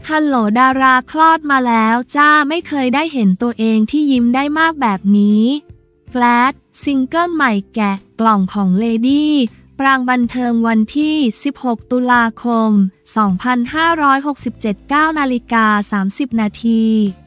ฮัลโหลดาราคลอดมาแล้วจ้าไม่เคยได้เห็นตัวเองที่ยิ้มได้มากแบบนี้แกลดซิงเกิลใหม่แกะกล่องของเลดี้ปรางบันเทิงวันที่ 16 ตุลาคม 2567 9:30 นาที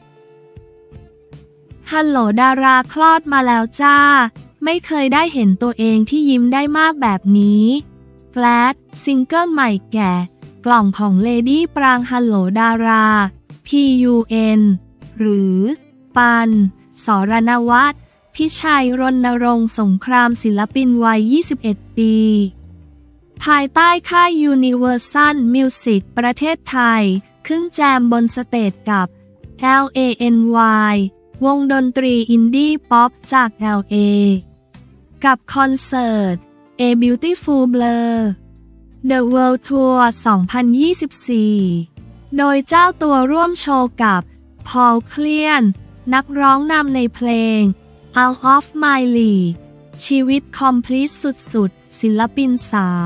ฮัลโหลดาราคลอดมาแล้วจ้าไม่เคยได้เห็นตัวเองที่ยิ้มได้มากแบบนี้แกลดซิงเกิลใหม่แกะกล่องของเลดี้ปรางฮัลโหลดารา PUN หรือปันสรณวัฒน์พิชัยรณรงค์สงครามศิลปินวัย 21 ปีภายใต้ค่าย Universal Music ประเทศไทยขึ้นแจมบนสเตจกับ LANY วงดนตรีอินดี้ป๊อปจาก LA กับคอนเสิร์ต A Beautiful Blur The World Tour 2024 โดยเจ้าตัวร่วมโชว์กับพอล เคลียนนักร้องนำในเพลง Out of My League ชีวิตคอมพลีทสุดๆศิลปินสาว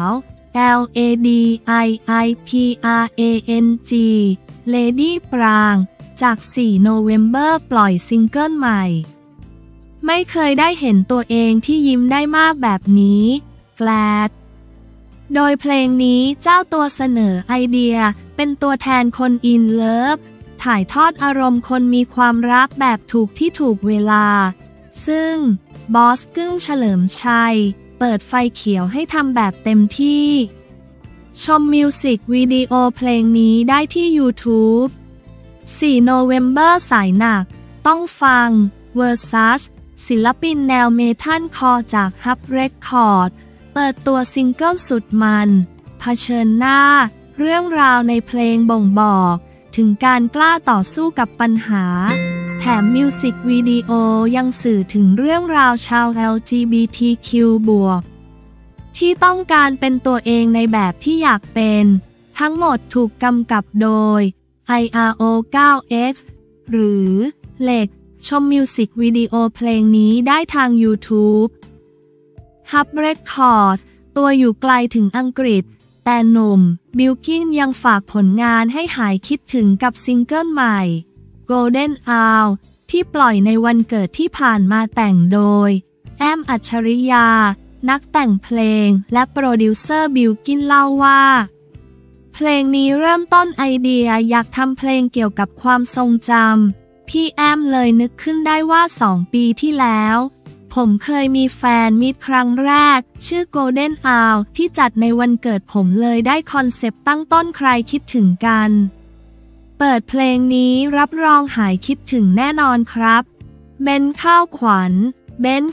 LADIIPRANG Lady ปรางจาก 4 November ปล่อยซิงเกิลใหม่ไม่เคยได้เห็นตัวเองที่ยิ้มได้มากแบบนี้แกลดโดยเพลงนี้เจ้าตัวเสนอไอเดียเป็นตัวแทนคนอินเลิฟถ่ายทอดอารมณ์คนมีความรักแบบถูกที่ถูกเวลาซึ่งบอสกึ้งเฉลิมชัยเปิดไฟเขียวให้ทำแบบเต็มที่ชมมิวสิกวิดีโอเพลงนี้ได้ที่ YouTube 4 November สายหนักต้องฟัง Versus ศิลปินแนวเมทัลคอร์จาก Hub Record เปิดตัวซิงเกิลสุดมันเผชิญหน้าเรื่องราวในเพลงบ่งบอกถึงการกล้าต่อสู้กับปัญหาแถมมิวสิกวิดีโอยังสื่อถึงเรื่องราวชาว LGBTQ+ ที่ต้องการเป็นตัวเองในแบบที่อยากเป็นทั้งหมดถูกกำกับโดย IRO9X หรือเหล็กชมมิวสิกวิดีโอเพลงนี้ได้ทาง YouTube Hub Record ตัวอยู่ไกลถึงอังกฤษแต่หนุ่มบิลกิ้นยังฝากผลงานให้หายคิดถึงกับซิงเกิลใหม่ Golden Hour ที่ปล่อยในวันเกิดที่ผ่านมาแต่งโดยแอมอัจฉริยานักแต่งเพลงและโปรดิวเซอร์บิลกิ้นเล่าว่าเพลงนี้เริ่มต้นไอเดียอยากทำเพลงเกี่ยวกับความทรงจำพี่แอมเลยนึกขึ้นได้ว่า2 ปีที่แล้วผมเคยมีแฟนมีตครั้งแรกชื่อ Golden Hour ที่จัดในวันเกิดผมเลยได้คอนเซปต์ตั้งต้นใครคิดถึงกันเปิดเพลงนี้รับรองหายคิดถึงแน่นอนครับเบนข้าวขวัญเบน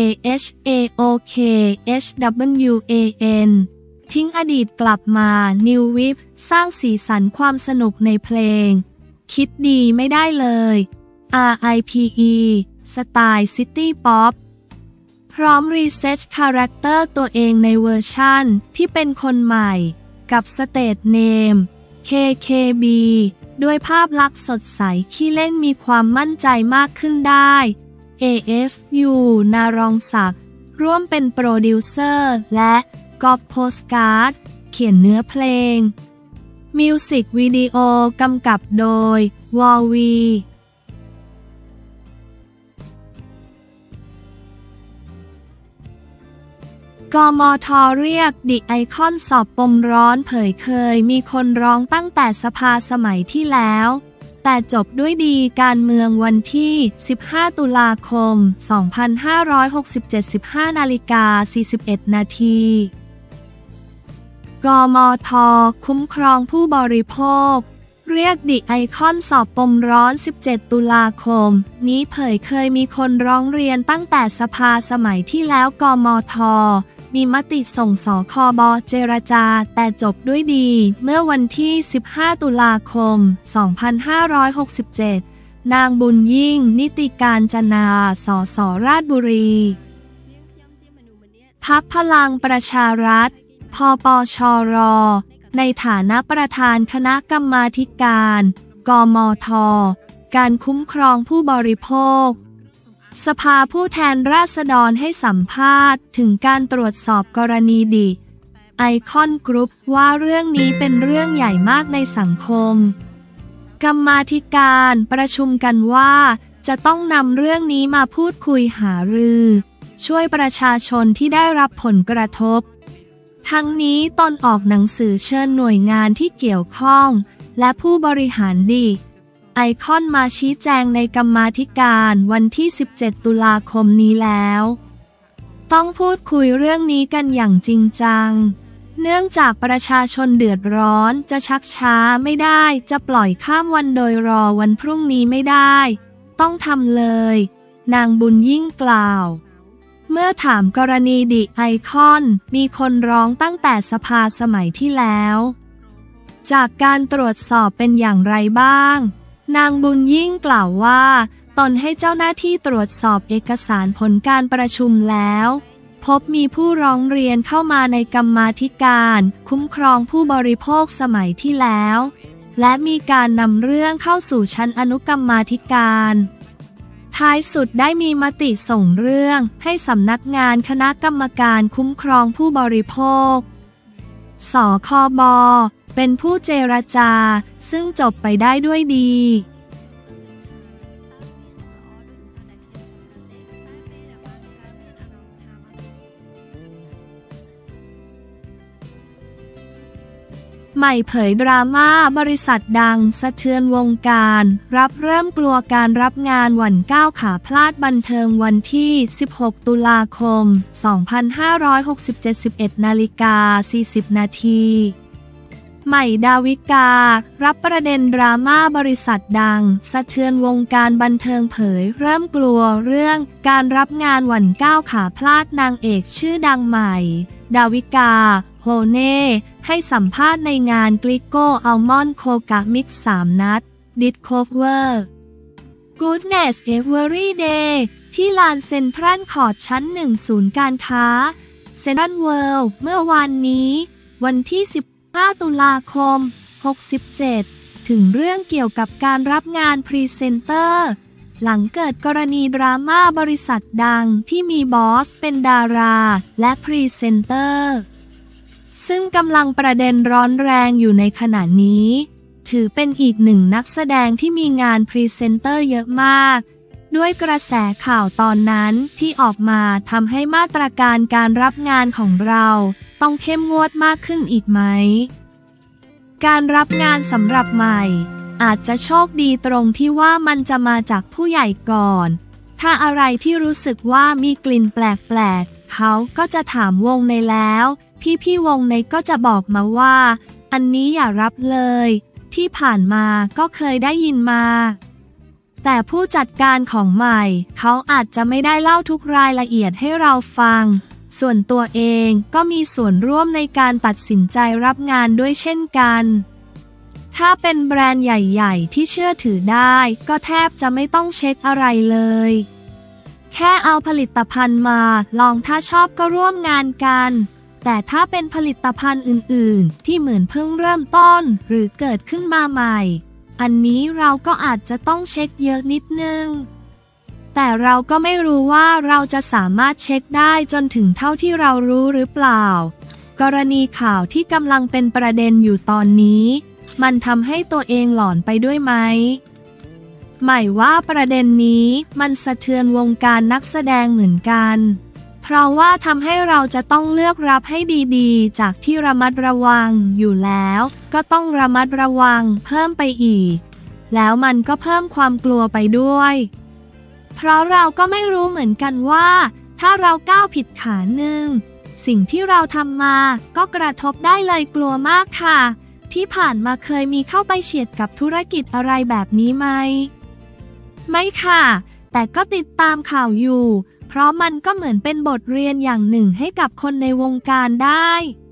KHAOKHWAN ทิ้งอดีตกลับมานิววิปสร้างสีสันความสนุกในเพลงคิดดีไม่ได้เลย RIPE สไตล์ซิตี้ป๊อปพร้อมรีเซ็ตคาแรคเตอร์ตัวเองในเวอร์ชั่นที่เป็นคนใหม่กับสเตทเนม KKB ด้วยภาพลักษณ์สดใสขี้เล่นมีความมั่นใจมากขึ้นได้ AFU นารองศักดิ์ร่วมเป็นโปรดิวเซอร์และกอบโพสการ์ดเขียนเนื้อเพลงมิวสิกวิดีโอกำกับโดยวอลวีกมท.เรียกดิไอคอนสอบปมร้อนเผยเคยมีคนร้องตั้งแต่สภาสมัยที่แล้วแต่จบด้วยดีการเมืองวันที่ 15 ตุลาคม 2567 15:41 นาทีกมท.คุ้มครองผู้บริโภคเรียกดิไอคอนสอบปมร้อน 17 ตุลาคมนี้เผยเคยมีคนร้องเรียนตั้งแต่สภาสมัยที่แล้วกมท.มีมติส่งสคบ.เจรจาแต่จบด้วยดีเมื่อวันที่ 15 ตุลาคม 2567 นางบุญยิ่งนิติการจนา สส.ราชบุรีพรรคพลังประชารัฐพปชร.ในฐานะประธานคณะกรรมาธิการกมท.การคุ้มครองผู้บริโภคสภาผู้แทนราษฎรให้สัมภาษณ์ถึงการตรวจสอบกรณีดิไอคอนกรุ๊ปว่าเรื่องนี้เป็นเรื่องใหญ่มากในสังคมกรรมาธิการประชุมกันว่าจะต้องนำเรื่องนี้มาพูดคุยหารือช่วยประชาชนที่ได้รับผลกระทบทั้งนี้ตนออกหนังสือเชิญหน่วยงานที่เกี่ยวข้องและผู้บริหารดีไอคอนมาชี้แจงในกรรมาธิการวันที่17 ตุลาคมนี้แล้วต้องพูดคุยเรื่องนี้กันอย่างจริงจังเนื่องจากประชาชนเดือดร้อนจะชักช้าไม่ได้จะปล่อยข้ามวันโดยรอวันพรุ่งนี้ไม่ได้ต้องทำเลยนางบุญยิ่งกล่าวเมื่อถามกรณีดิไอคอนมีคนร้องตั้งแต่สภาสมัยที่แล้วจากการตรวจสอบเป็นอย่างไรบ้างนางบุญยิ่งกล่าวว่าตนให้เจ้าหน้าที่ตรวจสอบเอกสารผลการประชุมแล้วพบมีผู้ร้องเรียนเข้ามาในกรรมาธิการคุ้มครองผู้บริโภคสมัยที่แล้วและมีการนำเรื่องเข้าสู่ชั้นอนุกรรมาธิการท้ายสุดได้มีมติส่งเรื่องให้สำนักงานคณะกรรมการคุ้มครองผู้บริโภคสคบ.เป็นผู้เจรจาซึ่งจบไปได้ด้วยดีใหม่เผยดราม่าบริษัทดังสะเทือนวงการเริ่มกลัวการรับงานวันก้าวขาพลาดบันเทิงวันที่16 ตุลาคม 2567 11:40 นาทีใหม่ดาวิการับประเด็นดราม่าบริษัทดังสะเทือนวงการบันเทิงเผยเริ่มกลัวเรื่องการรับงานวันก้าวขาพลาดนางเอกชื่อดังใหม่ดาวิกาโฮเน่ให้สัมภาษณ์ในงานกลิโก้อัลมอนด์โคกะมิกซ์3 นัดดิสโคเวอร์ Goodness Every Day ที่ลานเซ็นทรัลคอร์ทชั้น 1 ศูนย์การค้าเซ็นทรัลเวิลด์เมื่อวานนี้วันที่15 ตุลาคม 67ถึงเรื่องเกี่ยวกับการรับงานพรีเซนเตอร์หลังเกิดกรณีดราม่าบริษัทดังที่มีบอสเป็นดาราและพรีเซนเตอร์ซึ่งกำลังประเด็นร้อนแรงอยู่ในขณะนี้ถือเป็นอีกหนึ่งนักแสดงที่มีงานพรีเซนเตอร์เยอะมากด้วยกระแสข่าวตอนนั้นที่ออกมาทำให้มาตรการการรับงานของเราต้องเข้มงวดมากขึ้นอีกไหมการรับงานสำหรับใหม่อาจจะโชคดีตรงที่ว่ามันจะมาจากผู้ใหญ่ก่อนถ้าอะไรที่รู้สึกว่ามีกลิ่นแปลกๆเขาก็จะถามวงในแล้วพี่วงในก็จะบอกมาว่าอันนี้อย่ารับเลยที่ผ่านมาก็เคยได้ยินมาแต่ผู้จัดการของใหม่เขาอาจจะไม่ได้เล่าทุกรายละเอียดให้เราฟังส่วนตัวเองก็มีส่วนร่วมในการตัดสินใจรับงานด้วยเช่นกันถ้าเป็นแบรนด์ใหญ่ๆที่เชื่อถือได้ก็แทบจะไม่ต้องเช็คอะไรเลยแค่เอาผลิตภัณฑ์มาลองถ้าชอบก็ร่วมงานกันแต่ถ้าเป็นผลิตภัณฑ์อื่นๆที่เหมือนเพิ่งเริ่มต้นหรือเกิดขึ้นมาใหม่อันนี้เราก็อาจจะต้องเช็คเยอะนิดนึงแต่เราก็ไม่รู้ว่าเราจะสามารถเช็คได้จนถึงเท่าที่เรารู้หรือเปล่ากรณีข่าวที่กำลังเป็นประเด็นอยู่ตอนนี้มันทำให้ตัวเองหลอนไปด้วยไหมหมายว่าประเด็นนี้มันสะเทือนวงการนักแสดงเหมือนกันเพราะว่าทำให้เราจะต้องเลือกรับให้ดีๆจากที่ระมัดระวังอยู่แล้วก็ต้องระมัดระวังเพิ่มไปอีกแล้วมันก็เพิ่มความกลัวไปด้วยเพราะเราก็ไม่รู้เหมือนกันว่าถ้าเราก้าวผิดขาหนึ่งสิ่งที่เราทำมาก็กระทบได้เลยกลัวมากค่ะที่ผ่านมาเคยมีเข้าไปเฉียดกับธุรกิจอะไรแบบนี้ไหมไม่ค่ะแต่ก็ติดตามข่าวอยู่เพราะมันก็เหมือนเป็นบทเรียนอย่างหนึ่งให้กับคนในวงการได้